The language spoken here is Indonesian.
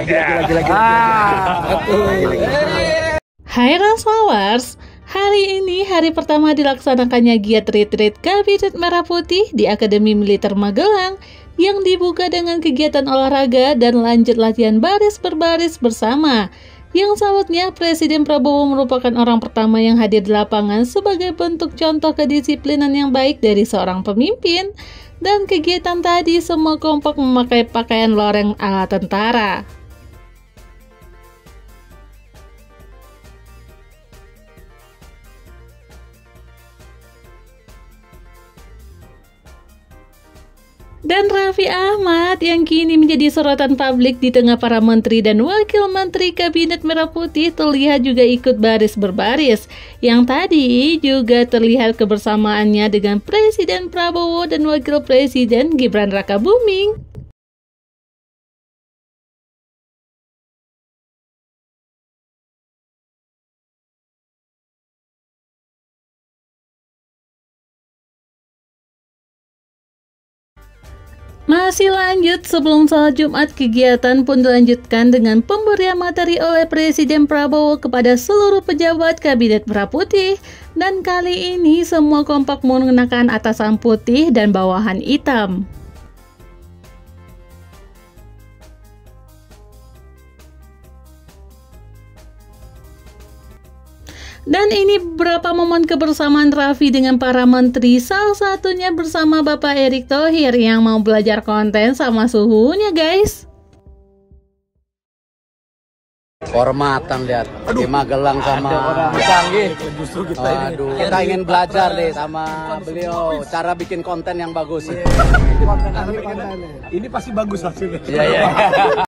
Hai Rasmawars, hari ini hari pertama dilaksanakannya giat retreat Kabinet Merah Putih di Akademi Militer Magelang yang dibuka dengan kegiatan olahraga dan lanjut latihan baris berbaris bersama. Yang salutnya Presiden Prabowo merupakan orang pertama yang hadir di lapangan sebagai bentuk contoh kedisiplinan yang baik dari seorang pemimpin. Dan kegiatan tadi semua kompak memakai pakaian loreng ala tentara. Dan Raffi Ahmad yang kini menjadi sorotan publik di tengah para menteri dan wakil menteri Kabinet Merah Putih terlihat juga ikut baris berbaris. Yang tadi juga terlihat kebersamaannya dengan Presiden Prabowo dan Wakil Presiden Gibran Rakabuming. Masih lanjut, sebelum salat Jumat, kegiatan pun dilanjutkan dengan pemberian materi oleh Presiden Prabowo kepada seluruh pejabat Kabinet Merah Putih. Dan kali ini semua kompak mengenakan atasan putih dan bawahan hitam. Dan ini beberapa momen kebersamaan Raffi dengan para menteri, salah satunya bersama Bapak Erick Thohir yang mau belajar konten sama suhunya guys. Kehormatan lihat di Magelang sama canggih. Justru kita kita ingin belajar deh sama beliau cara bikin konten yang bagus. Ini pasti bagus hasilnya. Iya.